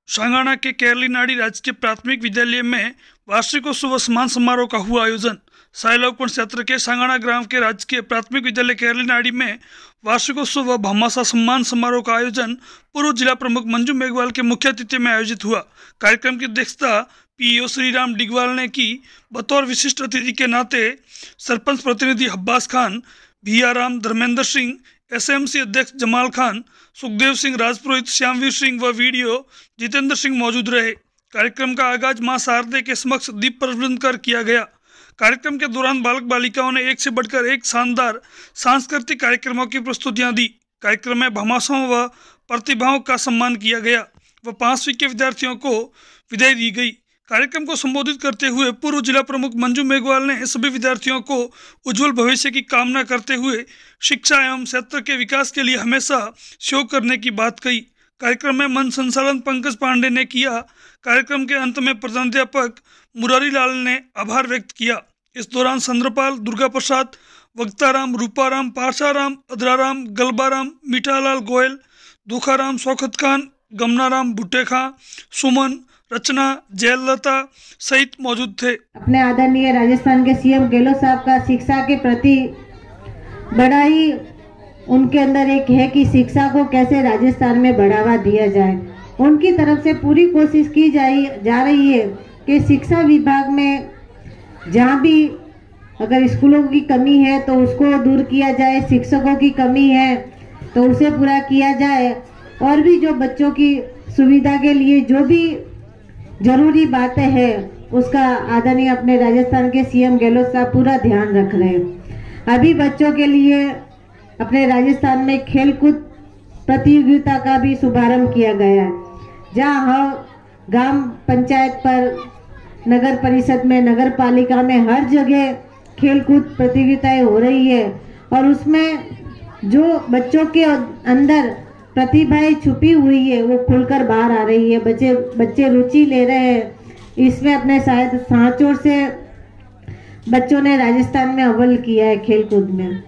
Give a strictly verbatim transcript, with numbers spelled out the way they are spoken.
सांगाणा के केरलीनाड़ी राजकीय प्राथमिक विद्यालय में वार्षिकोत्सव सम्मान समारोह का हुआ आयोजन। साइलौकपुर क्षेत्र के सांगाणा ग्राम के राजकीय प्राथमिक विद्यालय केरलीनाड़ी में वार्षिकोत्सव व भामाशाह सम्मान समारोह का आयोजन पूर्व जिला प्रमुख मंजू मेघवाल के मुख्य अतिथि में आयोजित हुआ। कार्यक्रम की अध्यक्षता पीईओ श्रीराम डिगवाल ने की। बतौर विशिष्ट अतिथि के नाते सरपंच प्रतिनिधि अब्बास खान, भियाराम, धर्मेंद्र सिंह, एसएमसी अध्यक्ष जमाल खान, सुखदेव सिंह राजपुरोहित, श्यामवीर सिंह व वीडियो जितेंद्र सिंह मौजूद रहे। कार्यक्रम का आगाज मां शारदे के समक्ष दीप प्रज्वलित कर किया गया। कार्यक्रम के दौरान बालक बालिकाओं ने एक से बढ़कर एक शानदार सांस्कृतिक कार्यक्रमों की प्रस्तुतियां दी। कार्यक्रम में भामाशाहों व प्रतिभाओं का सम्मान किया गया व पांचवीं के विद्यार्थियों को विदाई दी गई। कार्यक्रम को संबोधित करते हुए पूर्व जिला प्रमुख मंजू मेघवाल ने सभी विद्यार्थियों को उज्जवल भविष्य की कामना करते हुए शिक्षा एवं क्षेत्र के विकास के लिए हमेशा सहयोग करने की बात कही। कार्यक्रम में मंच संचालन पंकज पांडे ने किया। कार्यक्रम के अंत में प्रधानाध्यापक मुरारी लाल ने आभार व्यक्त किया। इस दौरान चंद्रपाल, दुर्गा प्रसाद, वक्ताराम, रूपाराम, पाशाराम, अदराराम, गलबाराम, मीठालाल गोयल, दुखाराम, शौकत खान, गमनाराम, भुट्टे खां, सुमन, रचना, जयलता सहित मौजूद थे। अपने आदरणीय राजस्थान के सीएम गहलोत साहब का शिक्षा के प्रति बड़ा ही उनके अंदर एक है कि शिक्षा को कैसे राजस्थान में बढ़ावा दिया जाए। उनकी तरफ से पूरी कोशिश की जाई जा रही है कि शिक्षा विभाग में जहाँ भी अगर स्कूलों की कमी है तो उसको दूर किया जाए, शिक्षकों की कमी है तो उसे पूरा किया जाए, और भी जो बच्चों की सुविधा के लिए जो भी जरूरी बातें हैं उसका आदरणीय अपने राजस्थान के सीएम गहलोत साहब पूरा ध्यान रख रहे हैं। अभी बच्चों के लिए अपने राजस्थान में खेलकूद प्रतियोगिता का भी शुभारंभ किया गया है, जहां हर ग्राम पंचायत पर, नगर परिषद में, नगर पालिका में हर जगह खेलकूद प्रतियोगिताएं हो रही है और उसमें जो बच्चों के अंदर प्रतिभाएं छुपी हुई है वो खुलकर बाहर आ रही है। बच्चे बच्चे रुचि ले रहे हैं इसमें। अपने शायद सांचौर से बच्चों ने राजस्थान में अव्वल किया है खेलकूद में।